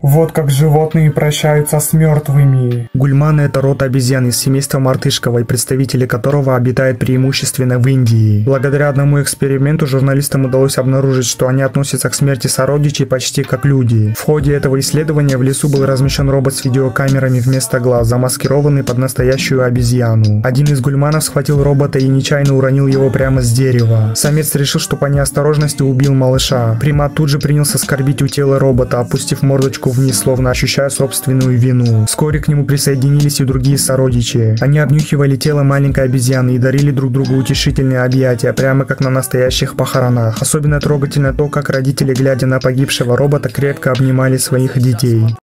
Вот как животные прощаются с мертвыми. Гульманы – это род обезьян из семейства мартышковой, представители которого обитают преимущественно в Индии. Благодаря одному эксперименту журналистам удалось обнаружить, что они относятся к смерти сородичей почти как люди. В ходе этого исследования в лесу был размещен робот с видеокамерами вместо глаз, замаскированный под настоящую обезьяну. Один из гульманов схватил робота и нечаянно уронил его прямо с дерева. Самец решил, что по неосторожности убил малыша. Примат тут же принялся скорбить у тела робота, опустив мордочку вниз, словно ощущая собственную вину. Вскоре к нему присоединились и другие сородичи. Они обнюхивали тело маленькой обезьяны и дарили друг другу утешительные объятия, прямо как на настоящих похоронах. Особенно трогательно то, как родители, глядя на погибшего робота, крепко обнимали своих детей.